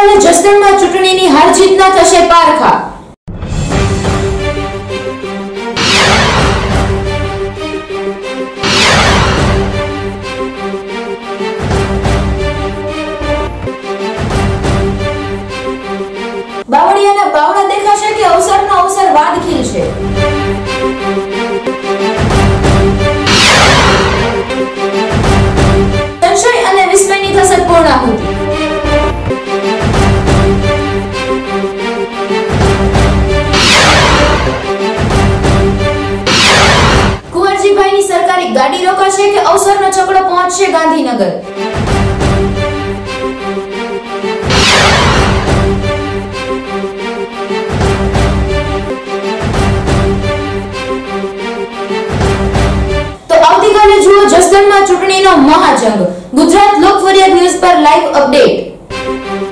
આવતીકાલે જસદણમાં ચૂંટણીની હાર જીતના થશે પારખા। બાવળિયાના બાવળા દેખાશે કે અવસરનો અવસર વાદ ખીલશે। સંશય અને વિસ્મયની થશે પૂર્ણાહુતિ। કુંવરજીભાઈની સરકારી ગાડી રોકાશે કે અવસરનો છકડો પહોંચશે ગાંધીનગર। આવતીકાલે જુઓ જસદણમાં ચૂંટણીનો મહાજંગ। ગુજરાત લોક ફરિયાદ ન્યૂઝ પર લાઈવ અપડેટ।